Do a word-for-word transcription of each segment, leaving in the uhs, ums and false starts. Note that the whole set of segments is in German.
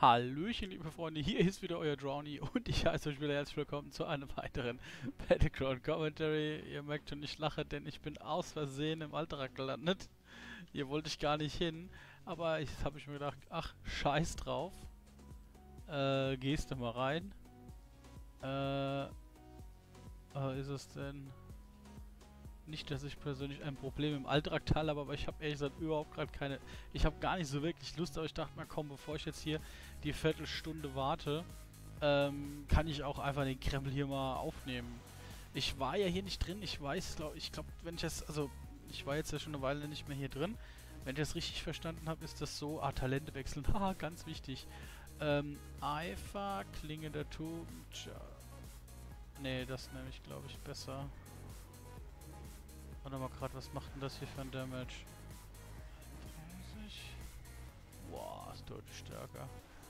Hallöchen, liebe Freunde, hier ist wieder euer Drowny und ich heiße euch wieder herzlich willkommen zu einem weiteren Battleground Commentary. Ihr merkt schon, ich lache, denn ich bin aus Versehen im Alltag gelandet. Hier wollte ich gar nicht hin, aber jetzt habe ich mir gedacht, ach, scheiß drauf. Äh, gehst du mal rein. Äh, äh ist es denn... Nicht, dass ich persönlich ein Problem im Alltag habe, aber ich habe ehrlich gesagt überhaupt gerade keine... Ich habe gar nicht so wirklich Lust, aber ich dachte mal, komm, bevor ich jetzt hier die Viertelstunde warte, ähm, kann ich auch einfach den Krempel hier mal aufnehmen. Ich war ja hier nicht drin, ich weiß, glaub, ich glaube, wenn ich das... Also, ich war jetzt ja schon eine Weile nicht mehr hier drin. Wenn ich das richtig verstanden habe, ist das so... Ah, Talente wechseln, haha, ganz wichtig. Ähm, Eifer, Klinge der Tugend... Nee, das nehme ich, glaube ich, besser. Warte mal gerade, was macht denn das hier für ein Damage? dreißig. Boah, ist deutlich stärker.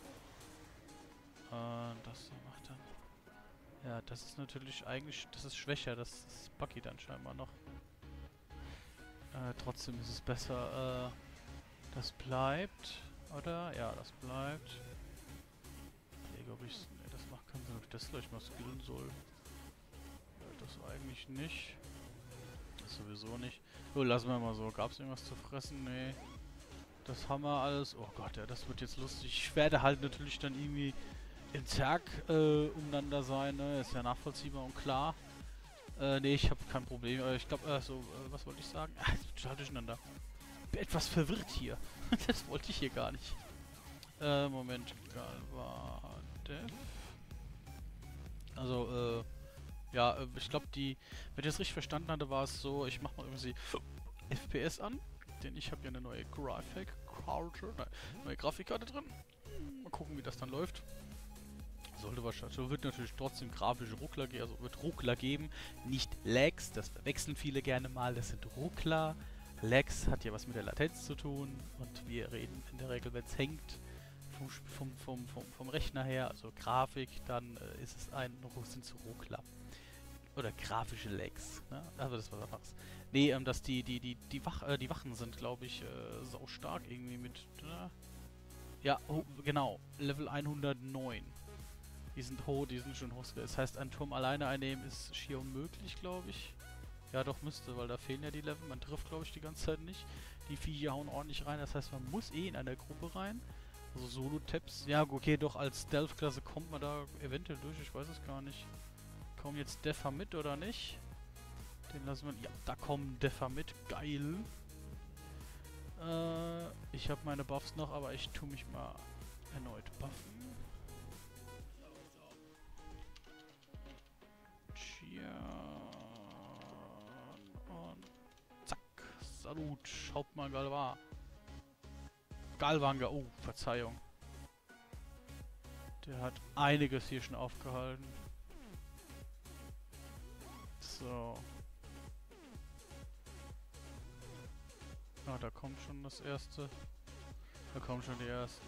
Und das hier macht dann... Ja, das ist natürlich eigentlich... Das ist schwächer, das ist Bucky dann scheinbar noch. Äh, trotzdem ist es besser. Äh, das bleibt, oder? Ja, das bleibt. Ich überlege, ob ich... Ne, das macht keinen Sinn, ob ich das gleich mal skillen soll. Ja, das eigentlich nicht. Sowieso nicht. So, lassen wir mal so. Gab es irgendwas zu fressen? Nee. Das haben wir alles. Oh Gott, ja, das wird jetzt lustig. Ich werde halt natürlich dann irgendwie im Zerg äh, umeinander sein, ne? Ist ja nachvollziehbar und klar. Äh, nee, ich habe kein Problem. Äh, ich glaube, äh, so, äh, was wollte ich sagen? Ah, ich bin total durcheinander. Bin etwas verwirrt hier. Das wollte ich hier gar nicht. Äh, Moment. Galvadef. Also, äh, ja, ich glaube, die, wenn ich das richtig verstanden hatte, war es so, ich mache mal irgendwie F P S an, denn ich habe ja eine neue Grafik, nein, neue Grafikkarte drin. Mal gucken, wie das dann läuft. Sollte wahrscheinlich, so wird natürlich trotzdem grafische Ruckler geben, also wird Ruckler geben, nicht Lags, das verwechseln viele gerne mal, das sind Ruckler. Lags hat ja was mit der Latenz zu tun und wir reden in der Regel, wenn es hängt, vom, vom, vom, vom, vom Rechner her, also Grafik, dann äh, ist es ein, sind es Ruckler. Oder grafische Lags, ne? Also das war was anderes. Nee, ähm, dass die, die, die, die, Wach, äh, die Wachen sind, glaube ich, äh, sau stark irgendwie mit, äh, ja, oh, genau, Level hundertneun. Die sind hoch, die sind schon hoch. Das heißt, einen Turm alleine einnehmen ist schier unmöglich, glaube ich. Ja, doch müsste, weil da fehlen ja die Level. Man trifft, glaube ich, die ganze Zeit nicht. Die Viecher hauen ordentlich rein. Das heißt, man muss eh in einer Gruppe rein. Also Solo-Taps. Ja, okay, doch als Stealth-Klasse kommt man da eventuell durch. Ich weiß es gar nicht. Kommen jetzt Defa mit oder nicht? Den lassen wir... Ja, da kommen Defa mit. Geil. Äh, ich habe meine Buffs noch, aber ich tue mich mal erneut buffen. Und zack. Salut. Hauptmann Galva. Galvanga. Oh, Verzeihung. Der hat einiges hier schon aufgehalten. So. Ah, da kommt schon das erste. Da kommen schon die ersten.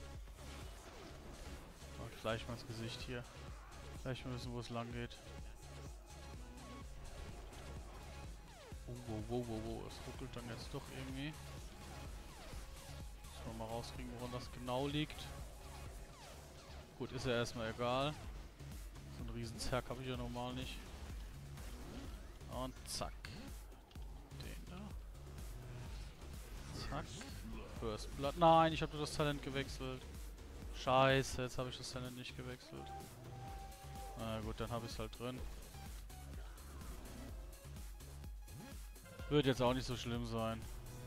Und gleich mal ins Gesicht hier. Gleich mal wissen, wo es lang geht. Oh, wow, wow, wow, wow. Es ruckelt dann jetzt doch irgendwie. Müssen wir mal rauskriegen, woran das genau liegt. Gut, ist ja erstmal egal. So einen riesen Zerg habe ich ja normal nicht. Und zack. Den da. Zack. First Blood. Nein, ich habe nur das Talent gewechselt. Scheiße, jetzt habe ich das Talent nicht gewechselt. Na gut, dann habe ich es halt drin. Wird jetzt auch nicht so schlimm sein.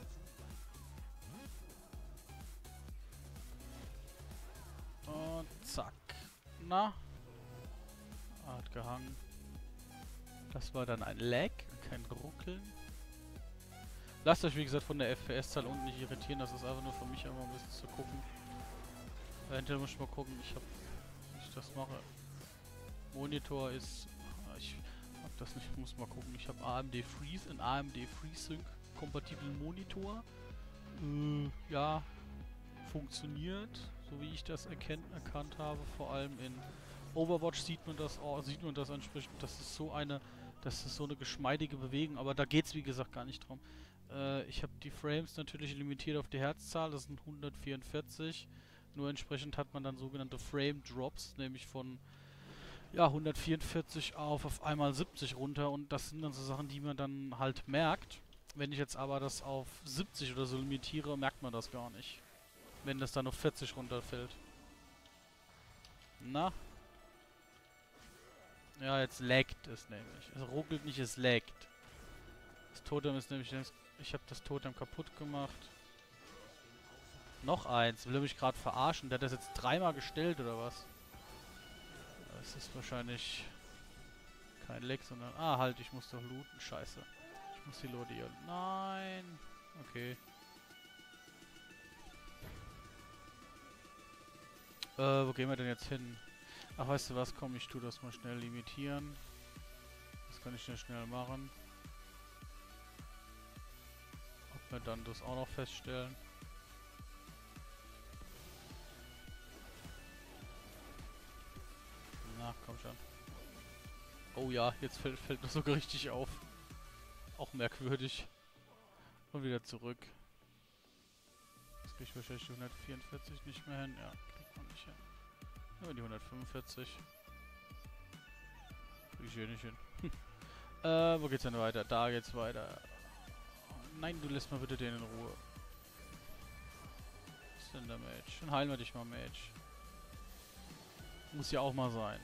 Und zack. Na? Hat gehangen. Das war dann ein Lag, kein Ruckeln. Lasst euch wie gesagt von der F P S-Zahl unten nicht irritieren, das ist einfach nur für mich einfach ein bisschen zu gucken. Dahinter muss ich mal gucken, ich hab, wie ich das mache. Monitor ist, ich hab das nicht, muss mal gucken, ich habe A M D Freeze, in A M D FreeSync kompatiblen Monitor. Äh, ja, funktioniert, so wie ich das erkennt, erkannt habe, vor allem in Overwatch sieht man das, oh, sieht man das entsprechend, das ist so eine, das ist so eine geschmeidige Bewegung, aber da geht es wie gesagt gar nicht drum. Äh, ich habe die Frames natürlich limitiert auf die Herzzahl, das sind hundertvierundvierzig. Nur entsprechend hat man dann sogenannte Frame Drops, nämlich von ja, hundertvierundvierzig auf auf einmal siebzig runter, und das sind dann so Sachen, die man dann halt merkt. Wenn ich jetzt aber das auf siebzig oder so limitiere, merkt man das gar nicht. Wenn das dann auf vierzig runterfällt. Na? Ja, jetzt laggt es nämlich. Es ruckelt nicht, es laggt. Das Totem ist nämlich... Ich habe das Totem kaputt gemacht. Noch eins. Will er mich gerade verarschen? Der hat das jetzt dreimal gestellt, oder was? Das ist wahrscheinlich kein Lag, sondern... Ah, halt, ich muss doch looten. Scheiße. Ich muss die Leute hier... Nein. Okay. Äh, wo gehen wir denn jetzt hin? Ach, weißt du was? Komm, ich tu das mal schnell limitieren. Das kann ich ja schnell machen. Ob wir dann das auch noch feststellen. Na, komm schon. Oh ja, jetzt fällt, fällt das sogar richtig auf. Auch merkwürdig. Und wieder zurück. Das krieg ich wahrscheinlich die hundertvierundvierzig nicht mehr hin. Ja, kriegt man nicht hin. Nur die hundertfünfundvierzig. Krieg ich hier nicht hin. äh, wo geht's denn weiter? Da geht's weiter. Oh, nein, du lässt mal bitte den in Ruhe. Was ist denn der Mage? Dann heilen wir dich mal, Mage. Muss ja auch mal sein.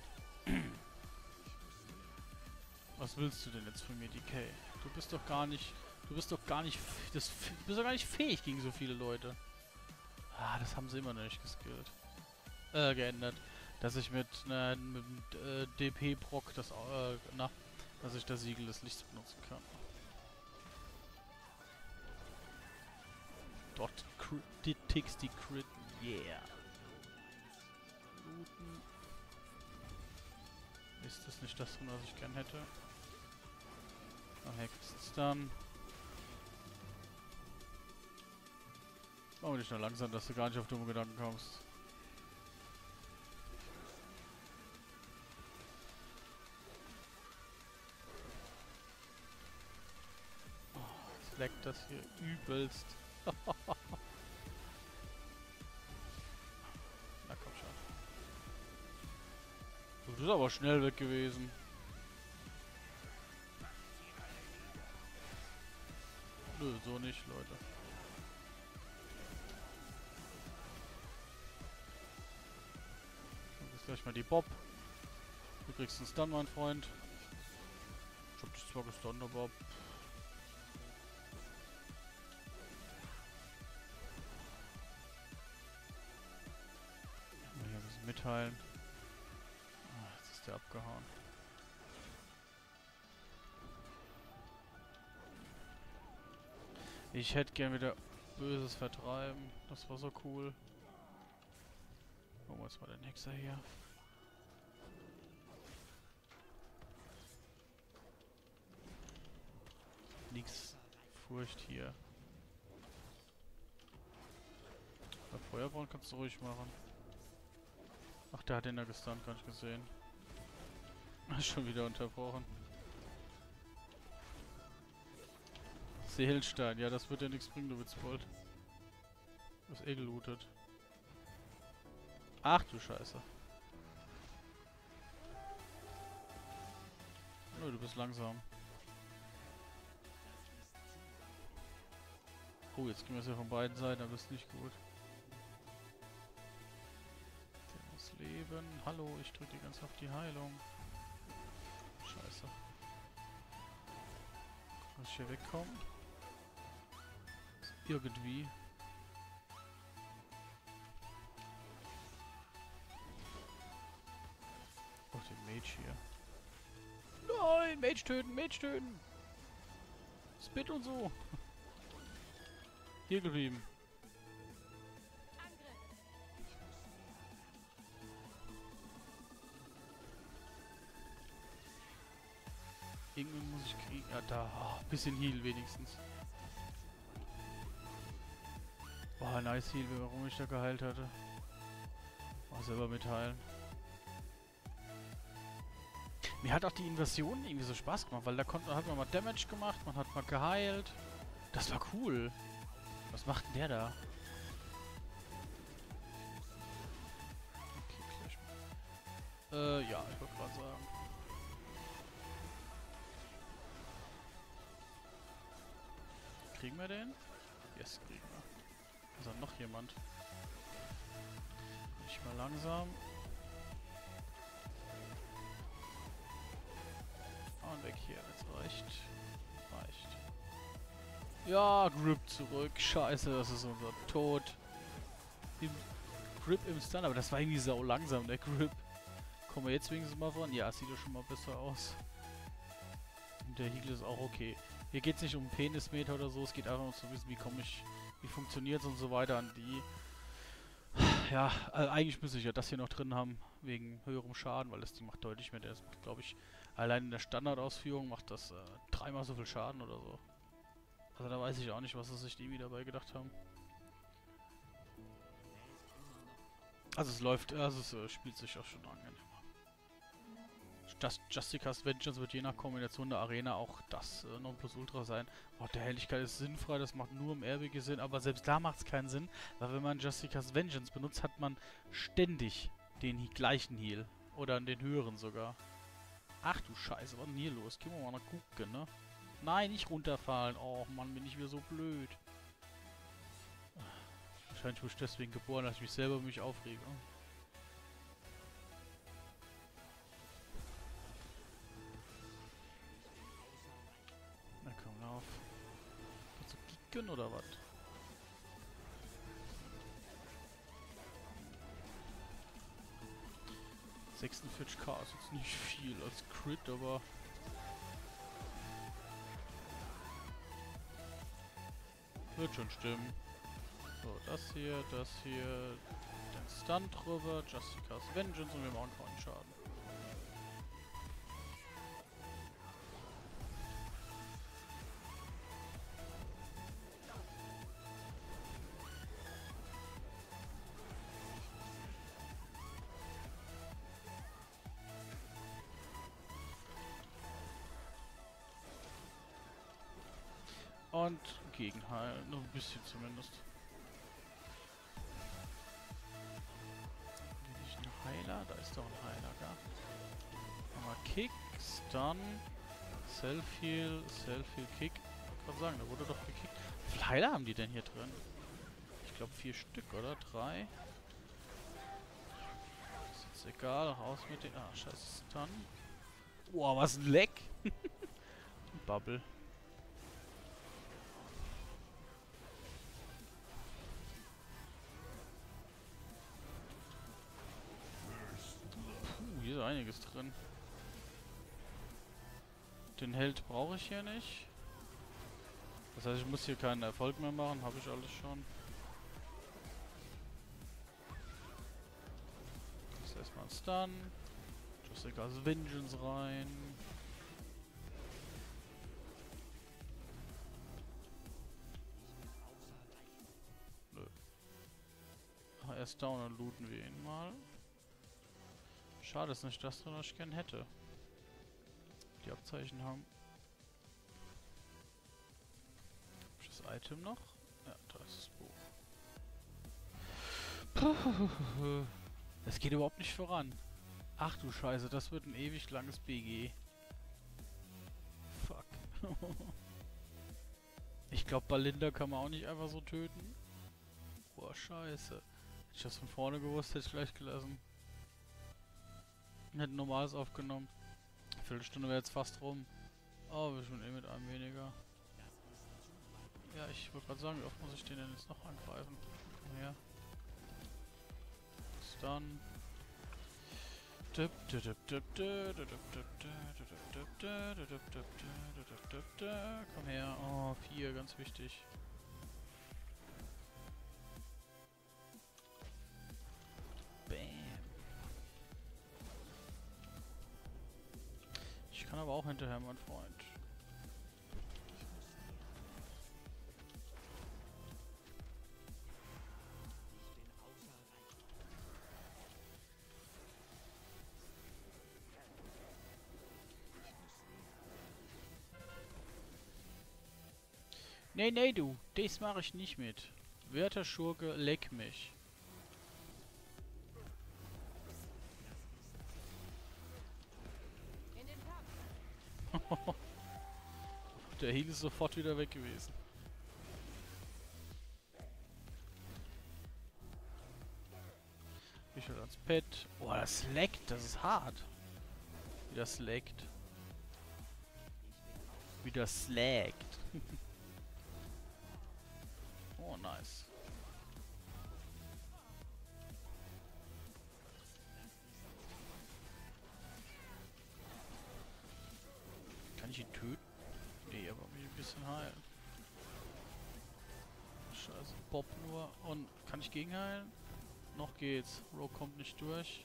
Was willst du denn jetzt von mir, D K? Du bist doch gar nicht... Du bist doch gar nicht... Das, du bist doch gar nicht fähig gegen so viele Leute. Ah, das haben sie immer noch nicht geskillt. Äh, geändert. Dass ich mit, ne, mit äh, D P-Proc das... Äh, na, dass ich das Siegel des Lichts benutzen kann. Dort die Ticks, die Crit. Yeah. Looten. Ist das nicht das, was ich gern hätte? Ach, Hexts dann. Machen wir dich nur langsam, dass du gar nicht auf dumme Gedanken kommst. Oh, jetzt leckt das hier übelst. Na komm schon. Du bist aber schnell weg gewesen. Nö, so nicht, Leute. Du bist gleich mal die Bob. Du kriegst einen Stun, mein Freund. Ich hab dich zwar gestunt, aber... Hier ein bisschen mitteilen. Ah, jetzt ist der abgehauen. Ich hätte gern wieder Böses vertreiben. Das war so cool. Gucken wir uns mal den Hexer hier. Nix Furcht hier. Bei Feuerbrand kannst du ruhig machen. Ach, der hat den da gestunt, gar nicht gesehen. Schon wieder unterbrochen. Seelenstein, ja, das wird ja nichts bringen, du Witzbold. Du bist eh gelootet. Ach du Scheiße. Nö, du bist langsam. Oh, jetzt gehen wir es ja von beiden Seiten, aber das ist nicht gut. Der muss leben. Hallo, ich drücke die ganz auf die Heilung. Scheiße. Muss ich hier wegkommen? Irgendwie. Oh, den Mage hier. Nein, Mage töten, Mage töten. Spit und so. Hier geblieben. Irgendwann muss ich kriegen. Ja, da. Oh, bisschen Heal wenigstens. Boah, nice Heal, warum ich da geheilt hatte. Oh, selber mitteilen. Mir hat auch die Invasion irgendwie so Spaß gemacht, weil da konnte, hat man mal Damage gemacht, man hat mal geheilt. Das war cool. Was macht denn der da? Äh, ja, ich wollte gerade sagen. Kriegen wir den? Yes, kriegen wir. Ist da noch jemand? Nicht mal langsam. Und weg hier, jetzt reicht. Reicht. Ja, Grip zurück. Scheiße, das ist unser Tod. Im Grip im Stun, aber das war irgendwie sau langsam, der Grip. Kommen wir jetzt wenigstens mal voran? Ja, sieht doch schon mal besser aus. Und der Heal ist auch okay. Hier geht es nicht um Penismeter oder so, es geht einfach um zu wissen, wie komme ich, wie funktioniert es und so weiter an die. Ja, also eigentlich müsste ich ja das hier noch drin haben, wegen höherem Schaden, weil das Ding macht deutlich mehr. Das macht, glaube ich, allein in der Standardausführung macht das äh, dreimal so viel Schaden oder so. Also da weiß ich auch nicht, was sie sich die wieder dabei gedacht haben. Also es läuft, also es äh, spielt sich auch schon angenehm. Just, Justica's Vengeance wird je nach Kombination der Arena auch das äh, Nonplusultra sein. Oh, der Helligkeit ist sinnfrei, das macht nur im R B G Sinn, aber selbst da macht es keinen Sinn, weil wenn man Justica's Vengeance benutzt, hat man ständig den he gleichen Heal. Oder den höheren sogar. Ach du Scheiße, was ist denn hier los? Gehen wir mal nach gucken, ne? Nein, nicht runterfallen. Oh Mann, bin ich wieder so blöd. Wahrscheinlich wurde ich deswegen geboren, dass ich mich selber über mich aufrege. Na komm, lauf. Kannst du kicken oder was? sechsundvierzig K ist jetzt nicht viel als Crit, aber... Wird schon stimmen. So, das hier, das hier, den Stun drüber, Justica's Vengeance und wir machen keinen Schaden. Und gegenheilen, nur ein bisschen zumindest. Nicht ein Heiler? Da ist doch ein Heiler, gell? Nochmal Kick, Stun, Self-Heal, Self-Heal, Kick. Ich kann sagen, da wurde doch gekickt. Wie viele Heiler haben die denn hier drin? Ich glaube vier Stück, oder? Drei. Ist jetzt egal, raus mit den... Ah, scheiße, Stun. Boah, was ein Leck! Bubble. Hier ist einiges drin. Den Held brauche ich hier nicht. Das heißt, ich muss hier keinen Erfolg mehr machen. Habe ich alles schon. Das ist erstmal ein Stun. Justica's Vengeance rein. Nö. Ach, er ist down, dann looten wir ihn mal. Schade ist nicht das drin, was ich gern hätte. Die Abzeichen haben. Hab ich das Item noch? Ja, da ist das Buch. Es geht überhaupt nicht voran. Ach du Scheiße, das wird ein ewig langes B G. Fuck. Ich glaube, Balinda kann man auch nicht einfach so töten. Boah, Scheiße. Hätte ich das von vorne gewusst, hätte ich gleich gelassen. Hätten normales aufgenommen. Eine Viertelstunde wäre jetzt fast rum. Oh, wir sind eh mit einem weniger. Ja, ich wollte gerade sagen, wie oft muss ich den denn jetzt noch angreifen? Komm her. Stun. Komm her. Oh, vier, ganz wichtig. Ich kann aber auch hinterher, mein Freund. Nee, nee, du. Das mache ich nicht mit. Werter Schurke, leck mich. Der Heal ist sofort wieder weg gewesen. Ich will ans Pet. Oh, das leckt. Das ist hart. Wie das leckt. Wie das slaggt. Oh, nice. Kann ich ihn töten? Nee, aber mich ein bisschen heilen. Scheiße, Bob nur. Und kann ich gegenheilen? Noch geht's. Rogue kommt nicht durch.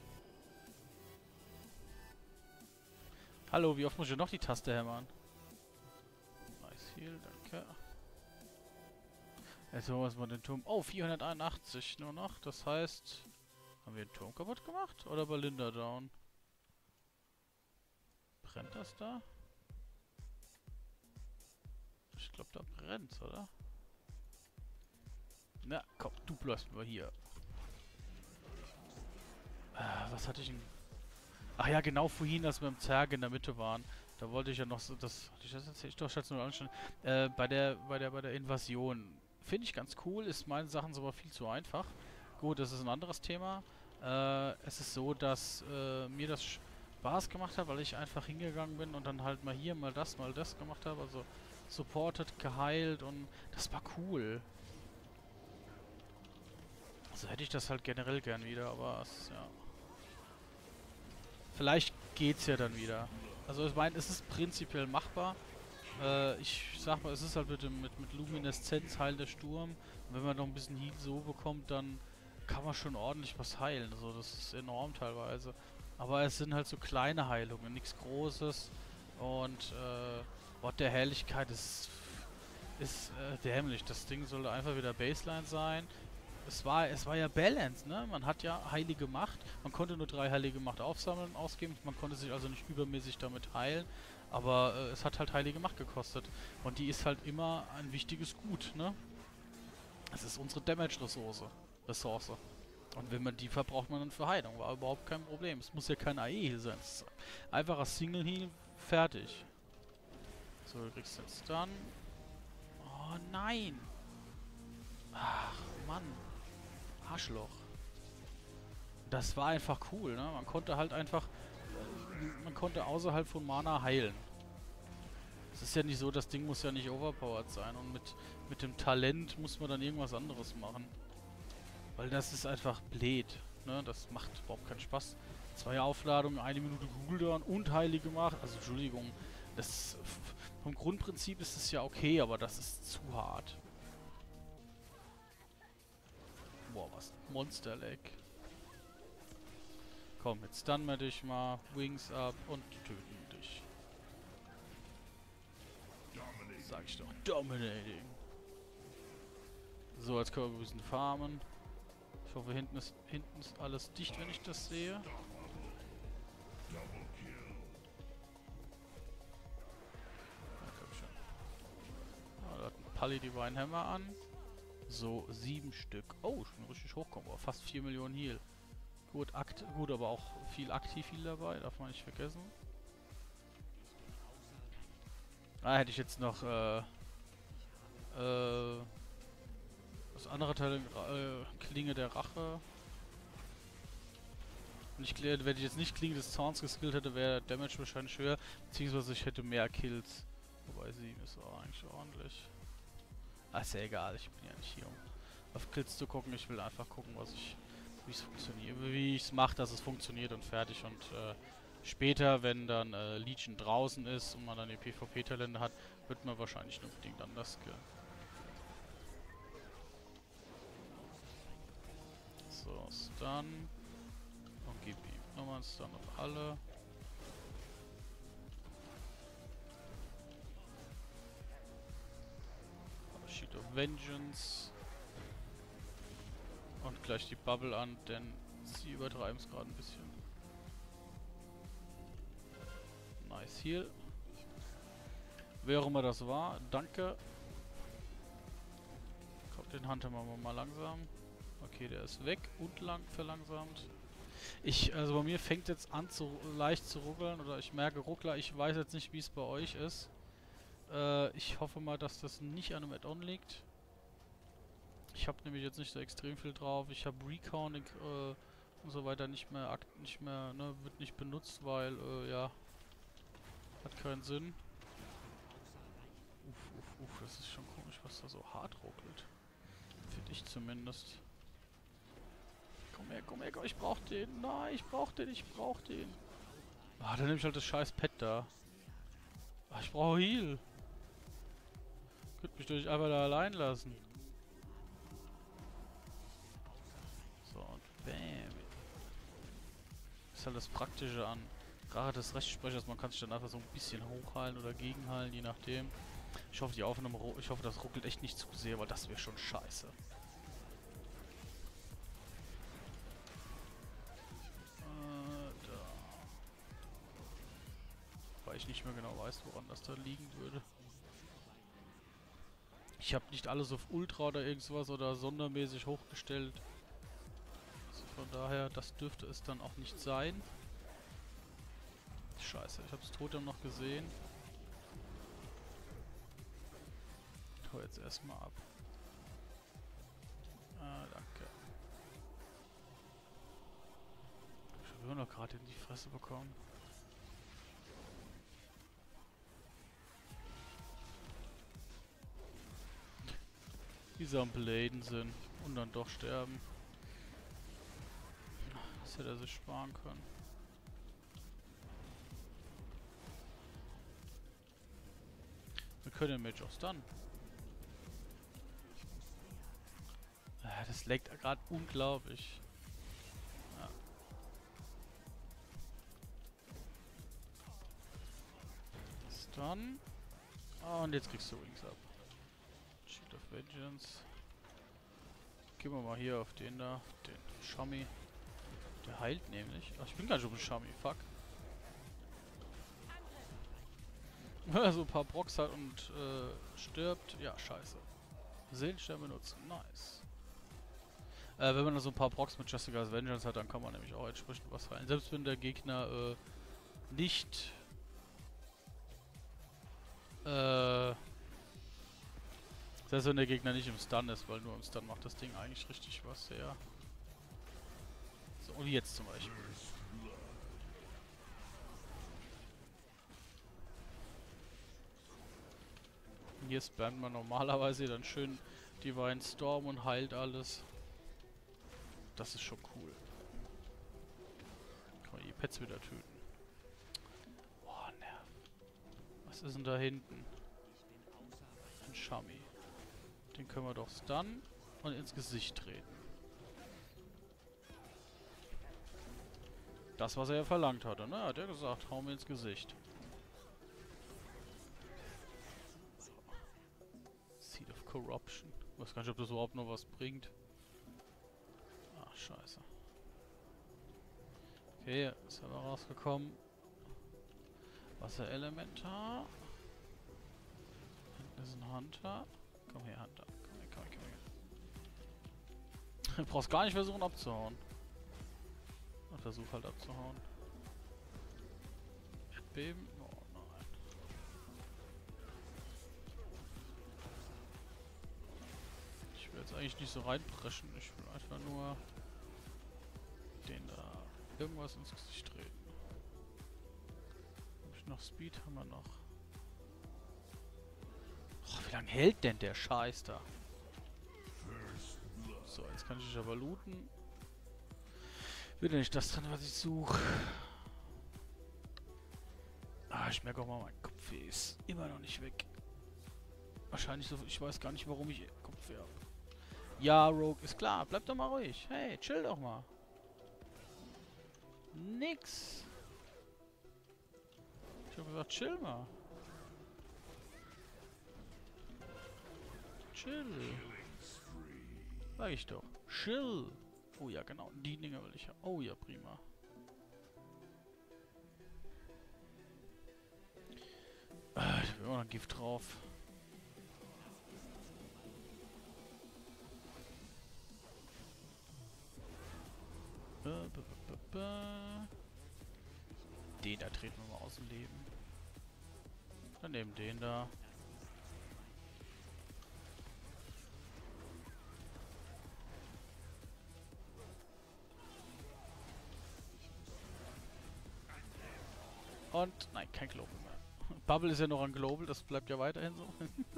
Hallo, wie oft muss ich noch die Taste hämmern? Nice Heal, danke. Jetzt holen wir uns mal den Turm. Oh, vierhunderteinundachtzig nur noch. Das heißt, haben wir den Turm kaputt gemacht? Oder Belinda down? Brennt das da? Ich glaube, da brennt's, oder? Na, komm, du bleibst mal hier. Äh, was hatte ich denn? Ach ja, genau vorhin, als wir im Zerg in der Mitte waren. Da wollte ich ja noch so, das hatte ich das erzählt? Doch, ich hatte es nur anstellen. Äh, bei der, bei der, bei der Invasion. Finde ich ganz cool, ist meinen Sachen aber viel zu einfach. Gut, das ist ein anderes Thema. Äh, es ist so, dass äh, mir das Spaß gemacht hat, weil ich einfach hingegangen bin und dann halt mal hier, mal das, mal das gemacht habe. Also supported, geheilt und das war cool. Also hätte ich das halt generell gern wieder, aber es, ja. Vielleicht geht's ja dann wieder. Also ich meine, es ist prinzipiell machbar. Äh, ich sag mal, es ist halt mit dem mit, mit Lumineszenz Heil der Sturm. Und wenn man noch ein bisschen Heal so bekommt, dann kann man schon ordentlich was heilen. Also das ist enorm teilweise. Aber es sind halt so kleine Heilungen, nichts Großes. Und äh, Wort der Herrlichkeit ist, ist äh, dämlich. Das Ding sollte einfach wieder Baseline sein. Es war, es war ja Balance, ne? Man hat ja heilige Macht. Man konnte nur drei heilige Macht aufsammeln und ausgeben. Man konnte sich also nicht übermäßig damit heilen. Aber äh, es hat halt heilige Macht gekostet. Und die ist halt immer ein wichtiges Gut, ne? Es ist unsere Damage-Ressource. Ressource. Und wenn man die verbraucht man dann für Heilung. War überhaupt kein Problem. Es muss ja kein A E-Heal sein. Es ist einfacher Single-Heal, fertig. So, du kriegst jetzt dann... Oh nein! Ach, Mann. Arschloch. Das war einfach cool, ne? Man konnte halt einfach... Äh, man konnte außerhalb von Mana heilen. Es ist ja nicht so, das Ding muss ja nicht overpowered sein. Und mit, mit dem Talent muss man dann irgendwas anderes machen. Weil das ist einfach blöd, ne? Das macht überhaupt keinen Spaß. Zwei Aufladungen, eine Minute Cooldown und heilige Macht. Also Entschuldigung, das... Vom Grundprinzip ist es ja okay, aber das ist zu hart. Boah, was Monster-Leg. Komm, jetzt stunnen wir dich mal. Wings up und töten dich. Sag ich doch. Dominating. So, jetzt können wir ein bisschen farmen. Ich hoffe, hinten ist, hinten ist alles dicht, wenn ich das sehe. Ja, komm schon. Ja, da hat ein Pally Divine Hammer an. So, sieben Stück. Oh, schon richtig hochkommen. Fast vier Millionen Heal. Gut, akt gut, aber auch viel aktiv Heal dabei, darf man nicht vergessen. Ah, hätte ich jetzt noch, äh, äh, das andere Teil, äh, Klinge der Rache. Und ich, wenn ich jetzt nicht Klinge des Zorns geskillt hätte, wäre der Damage wahrscheinlich höher, beziehungsweise ich hätte mehr Kills. Wobei sieben ist auch eigentlich ordentlich. Ah, ist ja egal, ich bin ja nicht hier, um auf Kills zu gucken. Ich will einfach gucken, was ich, wie es funktioniert, wie ich es mache, dass es funktioniert und fertig. Und äh, später, wenn dann äh, Legion draußen ist und man dann die PvP-Talente hat, wird man wahrscheinlich nicht unbedingt anders skillen. So, Stun. Und gib ihm nochmal einen Stun auf alle. Sheet of Vengeance. Und gleich die Bubble an, denn sie übertreiben es gerade ein bisschen. Nice Heal. Wer auch immer das war, danke. Kommt den Hunter machen wir mal langsam. Okay, der ist weg und lang verlangsamt. Ich, also bei mir fängt jetzt an zu leicht zu ruckeln oder ich merke Ruckler. Ich weiß jetzt nicht, wie es bei euch ist. Äh, ich hoffe mal, dass das nicht an einem Add-on liegt. Ich habe nämlich jetzt nicht so extrem viel drauf. Ich habe Recon ich, äh, und so weiter nicht mehr, akt nicht mehr, ne, wird nicht benutzt, weil, äh, ja, hat keinen Sinn. Uff, uff, uff, das ist schon komisch, was da so hart ruckelt. Für dich zumindest. Komm her, komm her, komm, ich brauch den. Nein, ich brauch den, ich brauch den. Ah, dann nehme ich halt das scheiß Pet da. Ah, ich brauche Heal. Könnt mich doch nicht einfach da allein lassen. So, und bam. Ist halt das Praktische an gerade des Rechtsprechers. Man kann sich dann einfach so ein bisschen hochheilen oder gegenheilen, je nachdem. Ich hoffe, die Aufnahme, ich hoffe, das ruckelt echt nicht zu sehr, weil das wäre schon scheiße. Weil ich nicht mehr genau weiß, woran das da liegen würde. Ich habe nicht alles auf Ultra oder irgendwas oder sondermäßig hochgestellt. Also von daher, das dürfte es dann auch nicht sein. Scheiße, ich habe das Totem noch gesehen. Ich hau jetzt erstmal ab. Ah, danke. Ich habe noch gerade in die Fresse bekommen. Die so am Bladen sind und dann doch sterben. Das hätte er sich sparen können. Wir können den Mage auch stunnen. Ah, das leckt gerade unglaublich. Ja. Stun. Oh, und jetzt kriegst du Wings ab. Shield of Vengeance. Gehen wir mal hier auf den da, den Shami. Der heilt nämlich. Ach, ich bin gar nicht auf dem Shami, fuck. So ein paar Brocks hat und äh, stirbt. Ja, scheiße. Seelenstern benutzen, nice. Äh, wenn man da so ein paar Brocks mit Jessica's Vengeance hat, dann kann man nämlich auch entsprechend was heilen. Selbst wenn der Gegner äh, nicht äh, selbst wenn der Gegner nicht im Stun ist, weil nur im Stun macht das Ding eigentlich richtig was, ja. So, wie jetzt zum Beispiel. Hier spammt man normalerweise dann schön Divine Storm und heilt alles. Das ist schon cool. Kann man die Pets wieder töten. Boah, nerv. Was ist denn da hinten? Ein Shami. Den können wir doch stunnen und ins Gesicht treten. Das, was er ja verlangt hatte, ne? Hat er gesagt, hau mir ins Gesicht. So. Seed of Corruption. Ich weiß gar nicht, ob das überhaupt noch was bringt. Ach, scheiße. Okay, ist aber rausgekommen. Wasserelementar. Hinten ist ein Hunter. Komm her, Hunter. Komm her, komm her, komm her. Du brauchst gar nicht versuchen abzuhauen. Und versuch halt abzuhauen. Erdbeben? Oh nein. Ich will jetzt eigentlich nicht so reinpreschen. Ich will einfach nur den da irgendwas ins Gesicht treten. Hab ich noch Speed? Haben wir noch. Oh, wie lange hält denn der Scheiß da? So, jetzt kann ich dich aber looten. Wieder nicht das drin, was ich suche. Ah, ich merke auch mal, mein Kopfweh ist immer noch nicht weg. Wahrscheinlich so, ich weiß gar nicht, warum ich Kopfweh habe. Ja, Rogue, ist klar. Bleib doch mal ruhig. Hey, chill doch mal. Nix. Ich habe gesagt, chill mal. Chill. Sag ich doch. Chill. Oh ja, genau. Die Dinger will ich haben. Oh ja, prima. Ah, ich habe immer noch Gift drauf. Den da treten wir mal aus dem Leben. Daneben den da. Und nein, kein Global mehr. Bubble ist ja noch ein Global, das bleibt ja weiterhin so.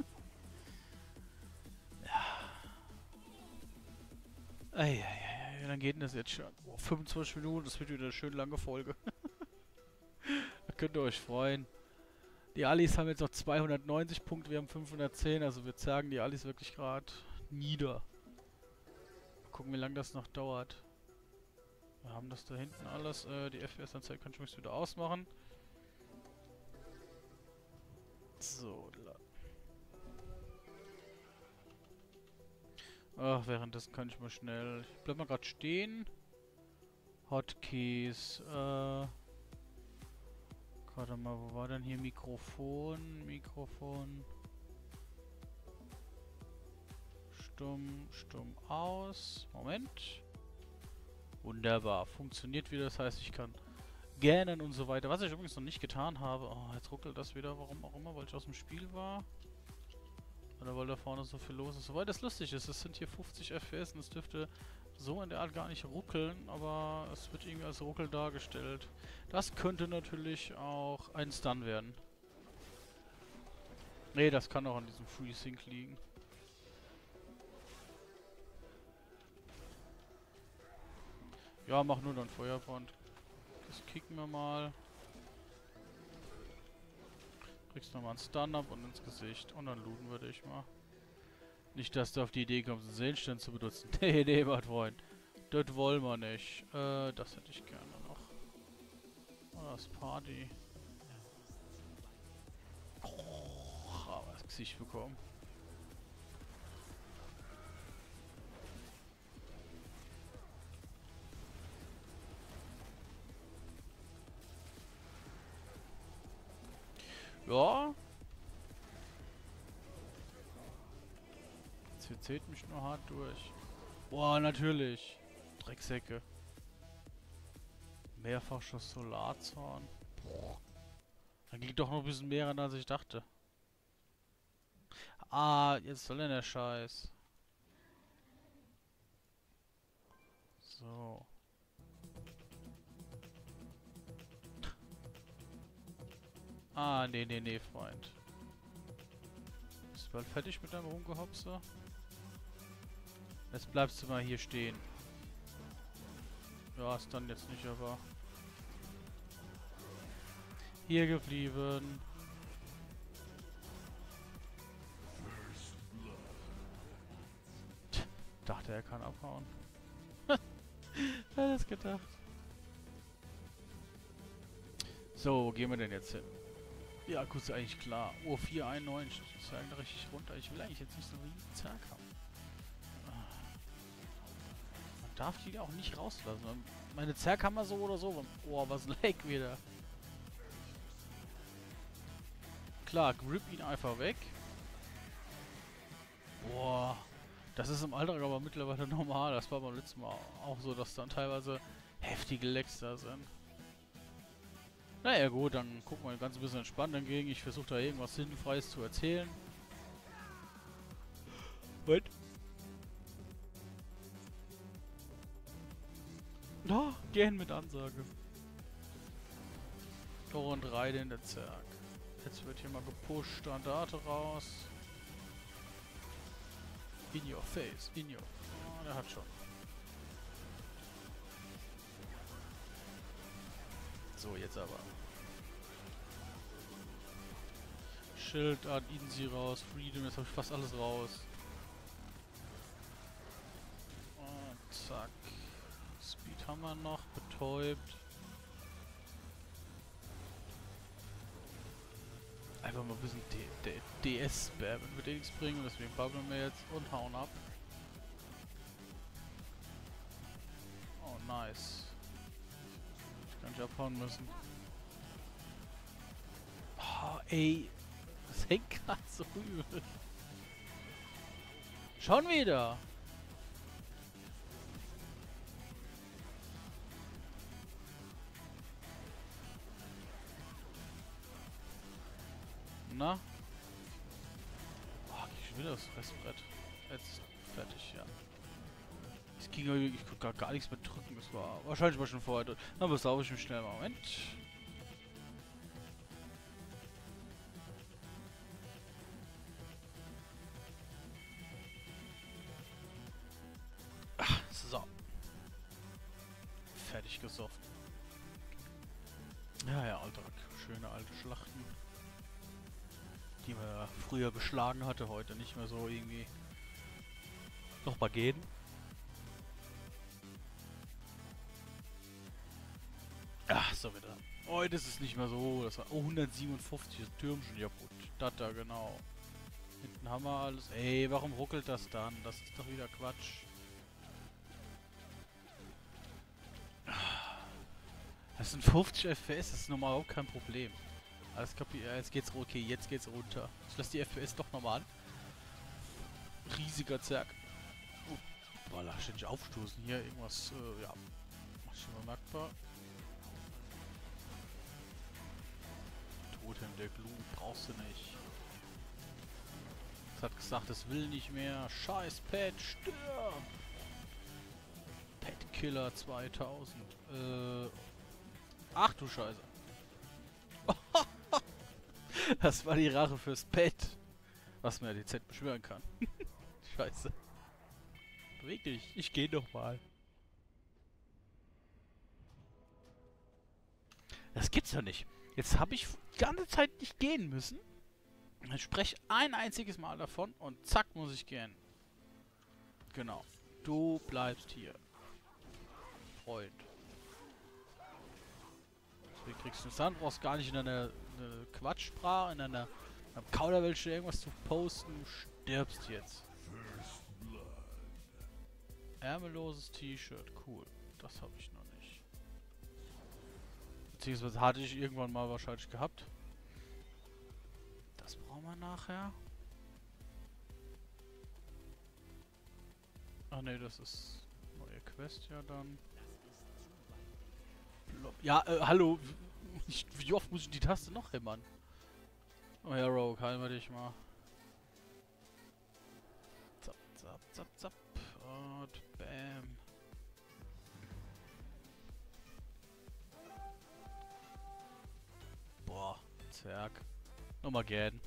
Ja. Eieiei, dann geht denn das jetzt schon. Oh, fünfundzwanzig Minuten, das wird wieder eine schön lange Folge. Da könnt ihr euch freuen. Die Alis haben jetzt noch zweihundertneunzig Punkte, wir haben fünfhundertzehn, also wir sagen die Alis wirklich gerade nieder. Mal gucken, wie lange das noch dauert. Wir haben das da hinten alles. Äh, die F P S-Anzeige kann ich übrigens wieder ausmachen. So. Ach, währenddessen kann ich mal schnell... Ich bleib mal gerade stehen. Hotkeys. Äh... Warte mal, wo war denn hier Mikrofon? Mikrofon. Stumm, stumm aus. Moment. Wunderbar. Funktioniert wieder, das heißt, ich kann gähnen und so weiter. Was ich übrigens noch nicht getan habe. Oh, jetzt ruckelt das wieder, warum auch immer, weil ich aus dem Spiel war. Oder weil da vorne so viel los ist. Soweit das lustig ist, es sind hier fünfzig F P S und es dürfte so in der Art gar nicht ruckeln, aber es wird irgendwie als Ruckel dargestellt. Das könnte natürlich auch ein Stun werden. Nee, das kann auch an diesem FreeSync liegen. Ja, mach nur dann Feuerbrand. Das kicken wir mal. Kriegst nochmal einen Stun-Up und ins Gesicht. Und dann looten wir dich mal. Nicht, dass du auf die Idee kommst, einen Seelenstein zu benutzen. Nee, nee, mein Freund. Das wollen wir nicht. Äh, das hätte ich gerne noch. Oh, das Party. Oh, aber das Gesicht bekommen. Ja. Jetzt zählt mich nur hart durch. Boah, natürlich. Drecksäcke. Mehrfachschuss Solarzorn. Boah. Da ging doch noch ein bisschen mehr ran, als ich dachte. Ah, jetzt soll denn der Scheiß. So. Ah, nee, nee, nee, Freund. Bist du bald fertig mit deinem Rumgehopse? Jetzt bleibst du mal hier stehen. Ja, ist dann jetzt nicht, aber... Hier geblieben. Dachte, er kann abhauen. Wer hat das gedacht? So, wo gehen wir denn jetzt hin? Ja, gut, ist eigentlich klar. Uhr vier einundneunzig. Das zeigen da richtig runter. Ich will eigentlich jetzt nicht so wie Zerg haben. Man darf die auch nicht rauslassen. Meine Zerg haben wir so oder so. Oh, was lag wieder. Klar, grip ihn einfach weg. Boah. Das ist im Alltag aber mittlerweile normal. Das war beim letzten Mal auch so, dass dann teilweise heftige Lecks da sind. Naja gut, dann gucken wir ganz ein bisschen entspannt entgegen. Ich versuche da irgendwas Sinnfreies zu erzählen. What? Da, oh, gehen mit Ansage. Tor und Reide in der Zerg. Jetzt wird hier mal gepusht, Standarte raus. In your face, in your... Oh, der hat schon. So, jetzt aber. Schild, Art, Easy raus, Freedom, jetzt habe ich fast alles raus. Und zack. Speed haben wir noch, betäubt. Einfach mal ein bisschen D S spammen mit nichts bringen, deswegen bubbeln wir jetzt und hauen ab. Oh, nice. Ich kann nicht abhauen müssen. Oh, ey. Das hängt gerade so übel. Schon wieder. Na? Oh, ich will das Fressbrett. Jetzt fertig, ja. Es ging ja, ich konnte gar, gar nichts mehr drücken. Das war wahrscheinlich mal schon vorher drin. Aber sauber ich mich schnell mal. Moment. Ach, so. Fertig gesoffen. Ja, ja, Alltag. Schöne alte Schlachten. Die man ja früher geschlagen hatte, heute nicht mehr so irgendwie. Noch mal gehen. Ach, so wieder. Heute ist es nicht mehr so. Das war oh, hundertsiebenundfünfzig, das Türmchen. Ja gut, das da genau. Hinten haben wir alles. Ey, warum ruckelt das dann? Das ist doch wieder Quatsch. Das sind fünfzig F P S, das ist normal auch kein Problem. Alles kapiert. Ja, jetzt geht's okay, jetzt geht's runter. Ich lasse die F P S doch nochmal an. Riesiger Zerg. Oh, voilà, ständig aufstoßen hier. Irgendwas, äh, ja. Mach schon mal merkbar. Totem der Glu, brauchst du nicht. Es hat gesagt, es will nicht mehr. Scheiß Pet, stirb! Pet Killer zweitausend. Äh. Ach du Scheiße. Das war die Rache fürs Pet. Was man ja D Z beschwören kann. Scheiße. Beweg dich. Ich geh doch mal. Das gibt's doch nicht. Jetzt habe ich die ganze Zeit nicht gehen müssen. Ich spreche ein einziges Mal davon und zack muss ich gehen. Genau. Du bleibst hier. Freund. Deswegen kriegst du es an, brauchst gar nicht in einer, einer Quatschsprache, in einer, einer Kauderwelsch irgendwas zu posten. Du stirbst jetzt. Ärmelloses T-Shirt, cool. Das habe ich noch nicht. Beziehungsweise hatte ich irgendwann mal wahrscheinlich gehabt. Das brauchen wir nachher. Ach ne, das ist neue Quest ja dann. Ja, äh, hallo. Ich, wie oft muss ich die Taste noch hämmern? Oh ja, Rogue, heilen wir dich mal. Zap, zap, zap, zap. Und bam. Boah, Zerg. Nochmal gern.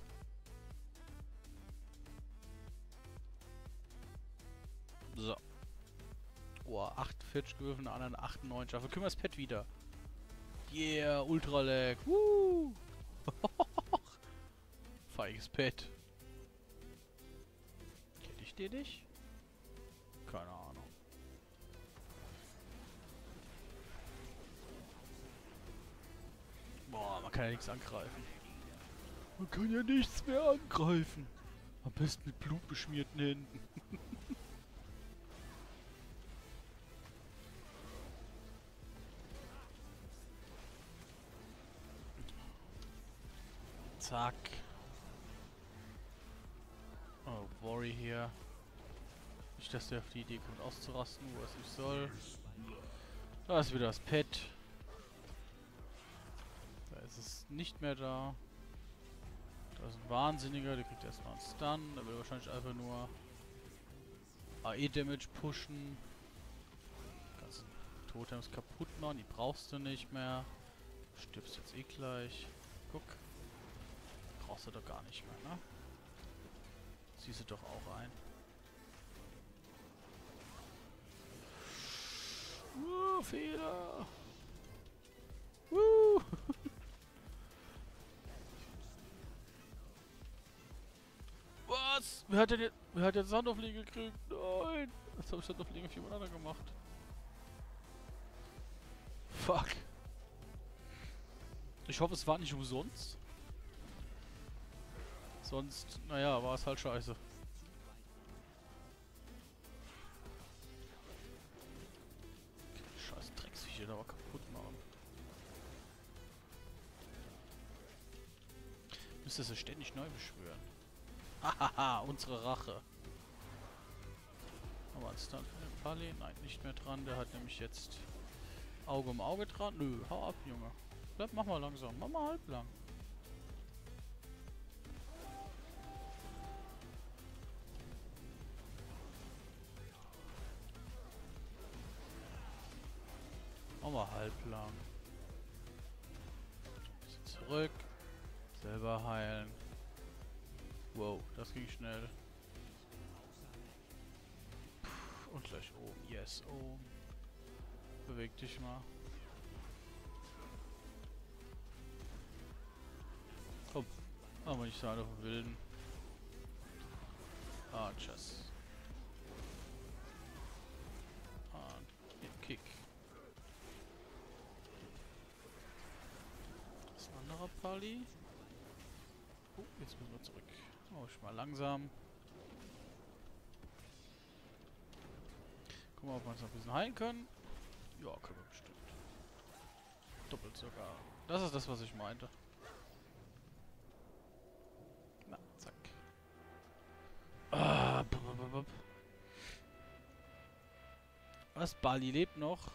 So. Boah, achtundvierzig gewürfelt, der anderen achtundneunzig. Dafür können wir das Pet wieder. Yeah, Ultra Lag. Woo! Feiges Pet. Kenn ich den nicht? Keine Ahnung. Boah, man kann ja nichts angreifen. Man kann ja nichts mehr angreifen. Am besten mit blutbeschmierten Händen. Zack. Oh, Worry hier. Nicht, dass der auf die Idee kommt auszurasten, wo es nicht soll. Da ist wieder das Pet. Da ist es nicht mehr da. Da ist ein Wahnsinniger, der kriegt erstmal einen Stun. Der will wahrscheinlich einfach nur A E-Damage pushen. Ganzen Totems kaputt machen, die brauchst du nicht mehr. Stirbst jetzt eh gleich. Guck. Brauchst du doch gar nicht mehr, ne? Siehst du doch auch ein. Uh, Fehler! Uh. Was? Wer hat denn jetzt, wer hat jetzt Sandauflege gekriegt? Nein! Jetzt habe ich Sandauflege für jemand anderen gemacht. Fuck. Ich hoffe, es war nicht umsonst. Sonst, naja, war es halt scheiße. Scheiß Drecksviecher da aber kaputt machen. Müsstest du ständig neu beschwören. Hahaha, unsere Rache. Aber ein Stun für den Pali? Nein, nicht mehr dran. Der hat nämlich jetzt Auge um Auge dran. Nö, hau ab, Junge. Bleib, mach mal langsam. Mach mal halblang. wir halblang. Bisschen zurück. Selber heilen. Wow, das ging schnell. Puh, und gleich oben. Yes, oben. Beweg dich mal. Komm. Aber nicht so einer von Wilden. Ah, tschüss. Ah, Kick. Das ist ein anderer Pali. Oh, jetzt müssen wir zurück. Oh, ich mal langsam. Gucken wir, ob wir uns noch ein bisschen heilen können. Ja, können wir bestimmt. Doppelt sogar. Das ist das, was ich meinte. Na, zack. Ah, bup, bup, bup. Was? Bali lebt noch?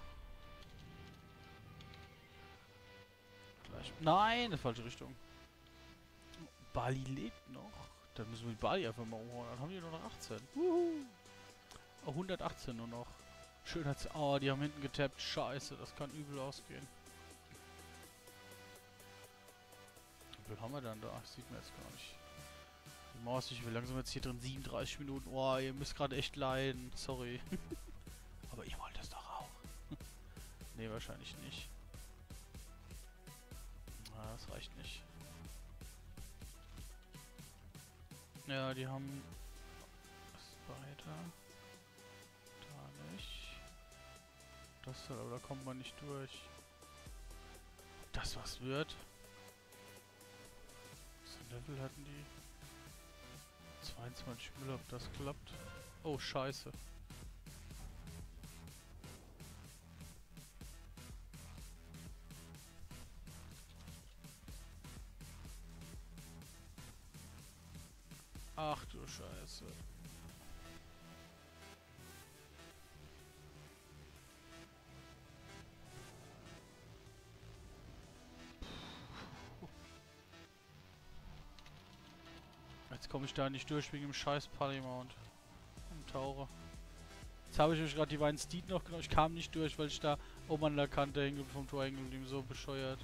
Gleich. Nein, in die falsche Richtung. Bali lebt noch? Dann müssen wir Bali einfach mal umhauen. Dann haben die nur noch achtzehn. Wuhu. Oh, hundertachtzehn nur noch. Schön hat's. Oh, die haben hinten getappt. Scheiße, das kann übel ausgehen. Wie viel haben wir dann da? Das sieht man jetzt gar nicht. Die Maus, ich will langsam jetzt hier drin. siebenunddreißig Minuten. Oh, ihr müsst gerade echt leiden. Sorry. Aber ihr wollt das doch auch. Nee, wahrscheinlich nicht. Ah, das reicht nicht. Ja, die haben... Was weiter? Da nicht. Das soll, aber da kommt man nicht durch. Ob das was wird? Was für ein Level hatten die? zweiundzwanzig Müll, ob das klappt. Oh, scheiße. Ach du Scheiße. Jetzt komme ich da nicht durch wegen dem scheiß Palimount. Im Taucher. Jetzt habe ich euch gerade die beiden Steed noch genommen. Ich kam nicht durch, weil ich da oben an der Kante hängen vom Tor hängen geblieben. So bescheuert.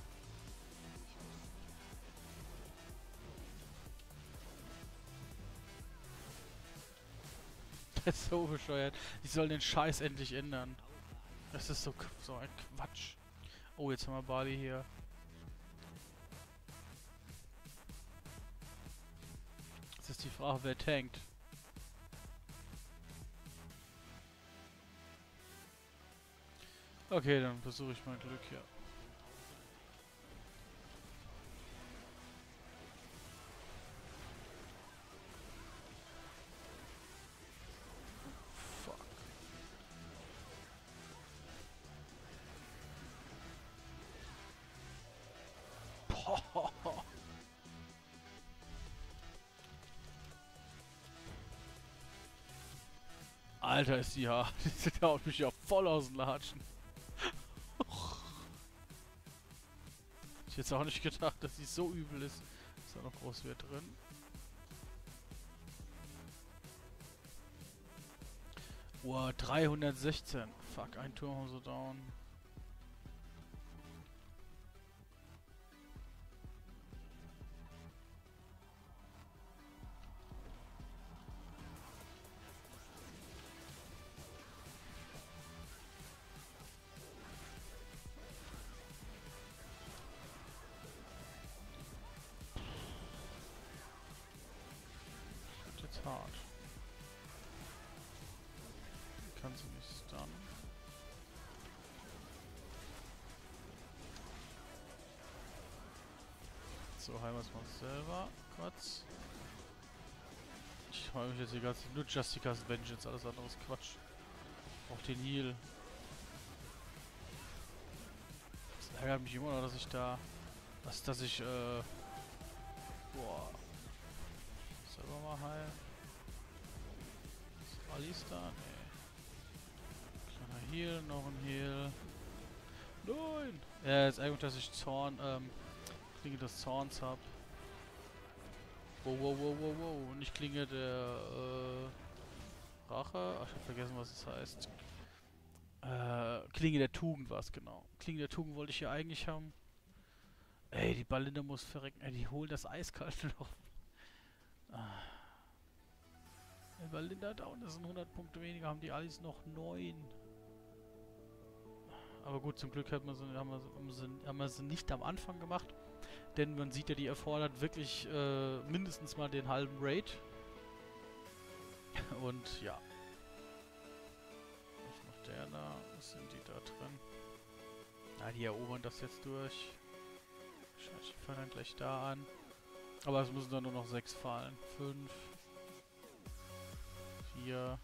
Das ist so bescheuert. Die sollen den Scheiß endlich ändern. Das ist so, so ein Quatsch. Oh, jetzt haben wir Bali hier. Jetzt ist die Frage, wer tankt. Okay, dann versuche ich mein Glück hier. Fuck. Boah. Alter, ist die hart. Die haut mich ja voll aus dem Latschen. Ich hätte auch nicht gedacht, dass sie so übel ist. Ist da noch Großwert drin? Wow, dreihundertsechzehn. Fuck, ein Turm haben sie down. Jetzt hart. Kann sie nicht stunnen. So, heilen wir es mal selber. Kurz. Ich heule mich jetzt die ganze nur Justica's Vengeance, alles andere ist Quatsch. Auch den Heal. Das ärgert mich immer noch, dass ich da. Dass, dass ich, äh. Boah. Selber mal heilen. Ist Alice da? Nee. Kleiner Heal, noch ein Heal. Nein! Ja, jetzt eigentlich, dass ich Zorn, ähm. Klinge des Zorns hab. Wow, wow, wow, wow, wow. Nicht Klinge der, äh. Rache? Ach, ich hab vergessen, was es heißt. Äh, Klinge der Tugend war es, genau. Klinge der Tugend wollte ich hier eigentlich haben. Ey, die Balinda muss verrecken. Ey, die holen das eiskalte noch. Ah. Ey, Balinda down, das sind hundert Punkte weniger, haben die Alis noch neun. Aber gut, zum Glück hat man sie, haben, wir, haben, sie, haben wir sie nicht am Anfang gemacht. Denn man sieht ja, die erfordert wirklich äh, mindestens mal den halben Raid. Und ja. Was macht der da? Was sind die da drin? Na, die erobern das jetzt durch. Scheiße, die fangen dann gleich da an. Aber es müssen dann nur noch sechs fallen. Fünf. Vier.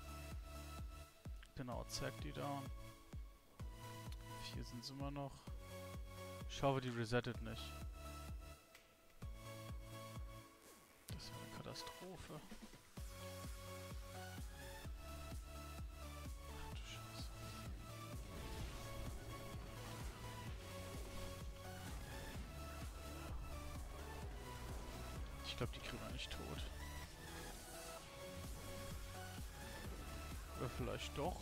Genau, zack, die down. Vier sind es immer noch. Ich hoffe, die resettet nicht. Das ist eine Katastrophe. Ach du Scheiße. Ich glaube, die kriegen wir nicht tot. Oder vielleicht doch.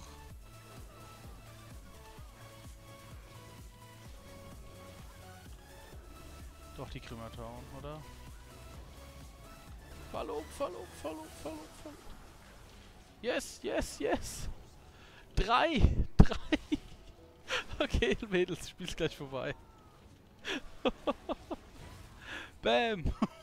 Doch, die kriegen wir down, oder? Fall um, fall um, fall um, fall um, fall um. Yes, yes, yes! Drei! Drei! Okay, Mädels, Spiel ist gleich vorbei. Bam!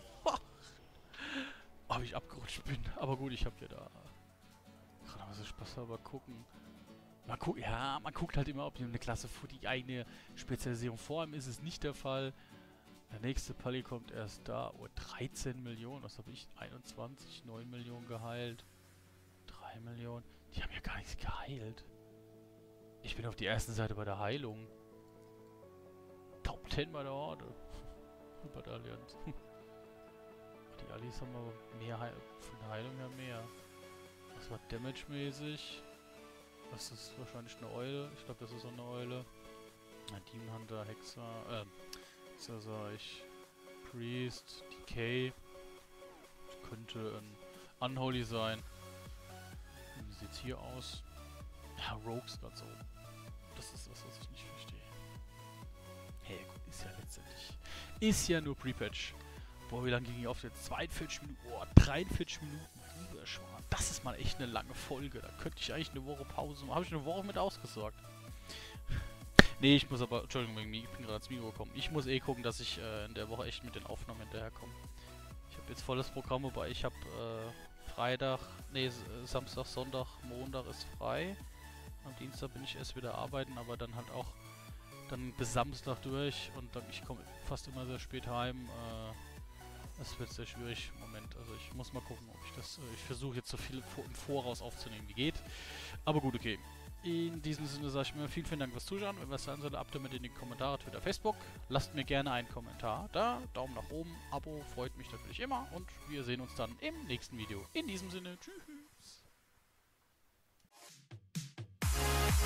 Oh, wie ich abgerutscht bin. Aber gut, ich hab ja da... Gerade mal so Spaß, aber gucken. Man guckt, ja, man guckt halt immer, ob eine Klasse für die eigene Spezialisierung vor allem ist es nicht der Fall. Der nächste Pally kommt erst da. Oh, dreizehn Millionen. Was habe ich? einundzwanzig, neun Millionen geheilt. drei Millionen. Die haben ja gar nichts geheilt. Ich bin auf die ersten Seite bei der Heilung. Top zehn bei der Horde. Bei der Allianz. Die Allies haben aber mehr Heil von der Heilung her mehr. Das war damage-mäßig. Das ist wahrscheinlich eine Eule. Ich glaube, das ist auch eine Eule. Ja, Demon Hunter, Hexer, ähm, so sag ich. Priest, Decay. Das könnte ein Unholy sein. Wie sieht's hier aus? Ja, Rogues ganz oben. Das ist das, was ich nicht verstehe. Hey, gut, ist ja letztendlich. Ist ja nur Pre-Patch. Boah, wie lange ging ich auf jetzt? zweiundvierzig Minuten. Boah, dreiundvierzig Minuten. Lieber Schwan. Das ist mal echt eine lange Folge. Da könnte ich eigentlich eine Woche Pause machen. Habe ich eine Woche mit ausgesorgt. Nee, ich muss aber, Entschuldigung, ich bin gerade ans Mikro gekommen. Ich muss eh gucken, dass ich äh, in der Woche echt mit den Aufnahmen hinterherkomme. Ich habe jetzt volles Programm, wobei ich habe äh, Freitag, nee, Samstag, Sonntag, Montag ist frei. Am Dienstag bin ich erst wieder arbeiten, aber dann halt auch dann bis Samstag durch und dann ich komme fast immer sehr spät heim. Äh, das wird sehr schwierig im Moment. Also ich muss mal gucken, ob ich das, äh, ich versuche jetzt so viel im Voraus aufzunehmen wie geht. Aber gut, okay. In diesem Sinne sage ich mir vielen, vielen Dank fürs Zuschauen. Wenn was sein soll, ab damit in die Kommentare, Twitter, Facebook. Lasst mir gerne einen Kommentar da. Daumen nach oben, Abo freut mich natürlich immer. Und wir sehen uns dann im nächsten Video. In diesem Sinne,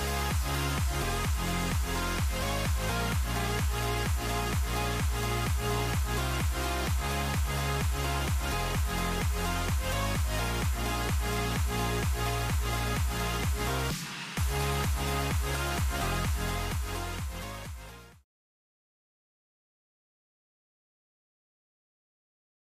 tschüss.